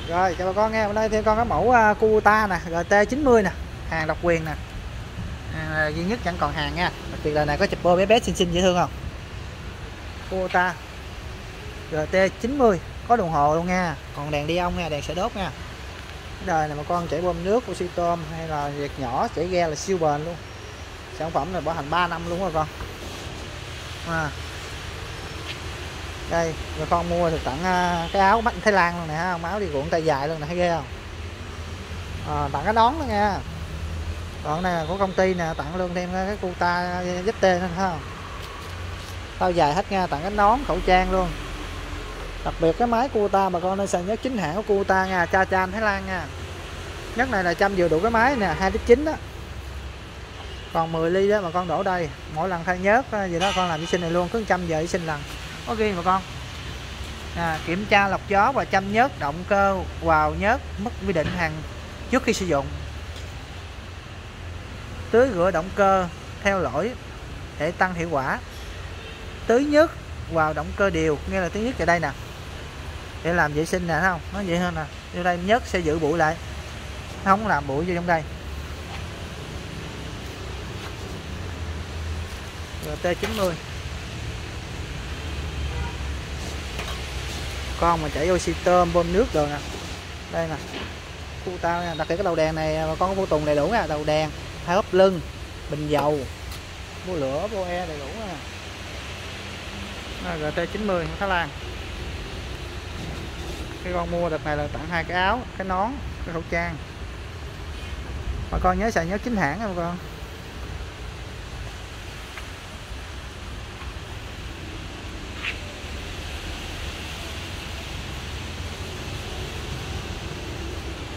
Rồi cho bà con nghe, bên đây thêm con cái mẫu Kubota nè, GT90 nè, hàng độc quyền nè, duy nhất chẳng còn hàng nha. Đặc biệt là này có chụp bô bé bé xinh xinh dễ thương không? Kubota GT90 có đồng hồ luôn nha, còn đèn đi ông nha, đèn sẽ đốt nha. Cái đời này mà con chảy bơm nước oxy tôm hay là việc nhỏ chảy ghe là siêu bền luôn. Sản phẩm này bảo hành 3 năm luôn rồi con. Đây rồi con mua được tặng cái áo bách Thái Lan luôn nè, không áo đi cuộn tay dài luôn nè, thấy ghê không? Tặng cái nón đó nha. Còn này là của công ty nè, tặng luôn thêm cái Kubota ZT nữa, thấy không? Tao dài hết nha, tặng cái nón khẩu trang luôn. Đặc biệt cái máy Kubota bà con nên xài nhất chính hãng của Kubota nha, Cha Chan Thái Lan nha. Nhất này là trăm vừa đủ cái máy nè, 2,9 lít đó. Còn 10 ly đó mà con đổ đây, mỗi lần thay nhớt gì đó con làm vệ sinh này luôn, cứ 100 giờ vệ sinh lần. Ok bà con. Kiểm tra lọc gió và chăm nhớt động cơ vào nhớt mất quy định hàng trước khi sử dụng. Tưới rửa động cơ theo lỗi để tăng hiệu quả. Tưới nhớt vào động cơ đều, nghe là tưới nhớt ở đây nè, để làm vệ sinh nè, thấy không? Nó vậy hơn nè. Vô đây nhớt sẽ giữ bụi lại, không làm bụi vô trong đây. T90 con mà chảy oxy tôm bơm nước rồi nè, đây nè, Kubota nha. Đặc biệt cái đầu đèn này mà con có vô tùng đầy đủ nha, đầu đèn, hai ốp lưng, bình dầu, bô lửa, bô e đầy đủ nè. GT90 Thái Lan. Cái con mua đợt này là tặng 2 cái áo, cái nón, cái khẩu trang. Bà con nhớ xài nhớ chính hãng nha bà con.